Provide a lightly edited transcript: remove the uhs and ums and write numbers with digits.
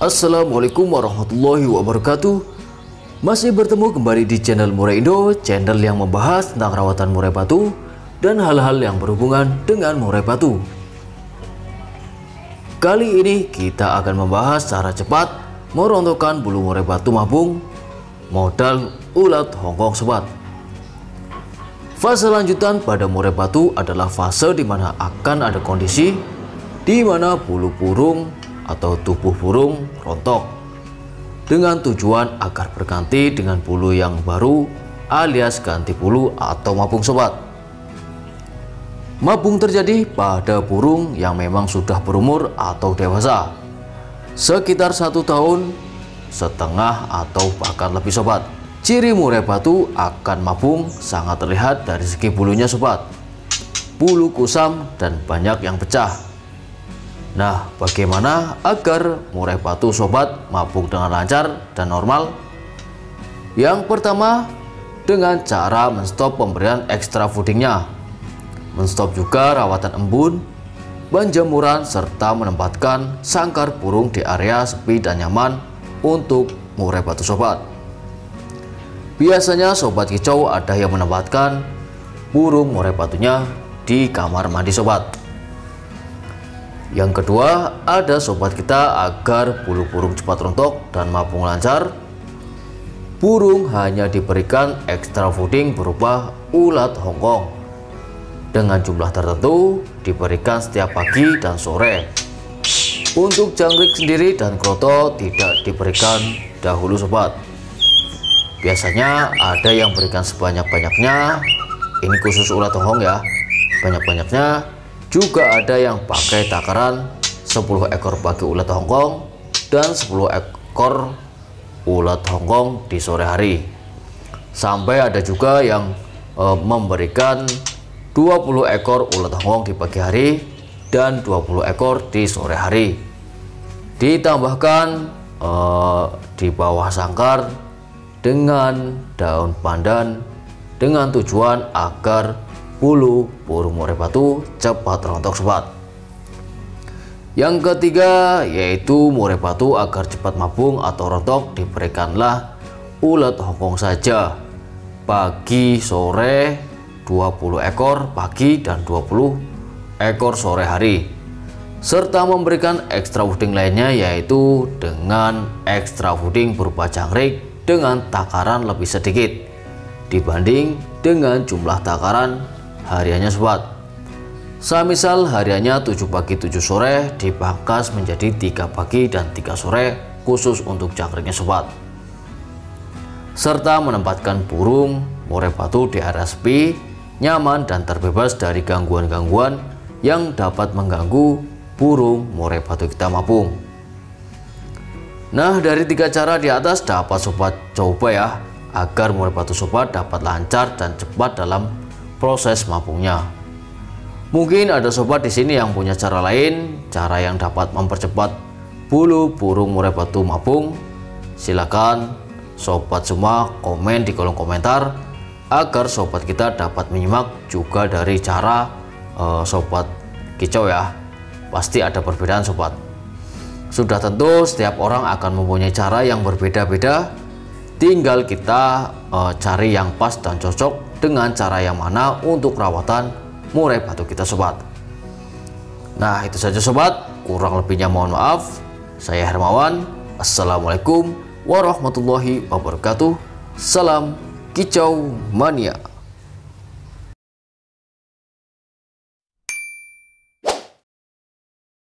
Assalamualaikum warahmatullahi wabarakatuh. Masih bertemu kembali di channel Murai Indo, channel yang membahas tentang rawatan murai batu dan hal-hal yang berhubungan dengan murai batu. Kali ini kita akan membahas cara cepat merontokkan bulu murai batu mabung modal ulat Hongkong sobat. Fase lanjutan pada murai batu adalah fase di mana akan ada kondisi di mana bulu burung atau tubuh burung rontok dengan tujuan agar berganti dengan bulu yang baru alias ganti bulu atau mabung sobat. Mabung terjadi pada burung yang memang sudah berumur atau dewasa sekitar 1,5 tahun atau bahkan lebih sobat. Ciri murai batu akan mabung sangat terlihat dari segi bulunya sobat, bulu kusam dan banyak yang pecah. Nah, bagaimana agar murai batu sobat mabung dengan lancar dan normal? Yang pertama, dengan cara menstop pemberian ekstra foodingnya, menstop juga rawatan embun, penjemuran, serta menempatkan sangkar burung di area sepi dan nyaman untuk murai batu sobat. Biasanya sobat kicau ada yang menempatkan burung murai batunya di kamar mandi sobat. Yang kedua, ada sobat kita agar bulu burung cepat rontok dan mabung lancar. Burung hanya diberikan ekstra fooding berupa ulat Hongkong dengan jumlah tertentu, diberikan setiap pagi dan sore. Untuk jangkrik sendiri dan kroto tidak diberikan dahulu sobat. Biasanya ada yang berikan sebanyak-banyaknya, ini khusus ulat Hongkong ya, banyak-banyaknya. Juga ada yang pakai takaran 10 ekor pagi ulat Hongkong dan 10 ekor ulat Hongkong di sore hari. Sampai ada juga yang memberikan 20 ekor ulat Hongkong di pagi hari dan 20 ekor di sore hari. Ditambahkan di bawah sangkar dengan daun pandan dengan tujuan agar bulu burung murai batu cepat rontok sobat. Yang ketiga yaitu murai batu agar cepat mabung atau rontok diberikanlah ulat Hongkong saja pagi sore, 20 ekor pagi dan 20 ekor sore hari, serta memberikan ekstra fooding lainnya yaitu dengan ekstra fooding berupa jangkrik dengan takaran lebih sedikit dibanding dengan jumlah takaran hariannya sobat. Semisal hariannya 7 pagi 7 sore dipangkas menjadi 3 pagi dan 3 sore khusus untuk jangkriknya sobat, serta menempatkan burung murai batu di area sepi, nyaman dan terbebas dari gangguan-gangguan yang dapat mengganggu burung murai batu kita mabung. Nah, dari 3 cara di atas dapat sobat coba ya, agar murai batu sobat dapat lancar dan cepat dalam proses mabungnya. Mungkin ada sobat di sini yang punya cara lain, cara yang dapat mempercepat bulu burung murai batu mabung. Silakan sobat semua komen di kolom komentar agar sobat kita dapat menyimak juga dari cara sobat kicau ya. Pasti ada perbedaan sobat. Sudah tentu setiap orang akan mempunyai cara yang berbeda-beda. Tinggal kita cari yang pas dan cocok dengan cara yang mana untuk rawatan murai batu kita sobat. Nah, itu saja sobat, kurang lebihnya mohon maaf. Saya Hermawan. Assalamualaikum warahmatullahi wabarakatuh. Salam kicau mania.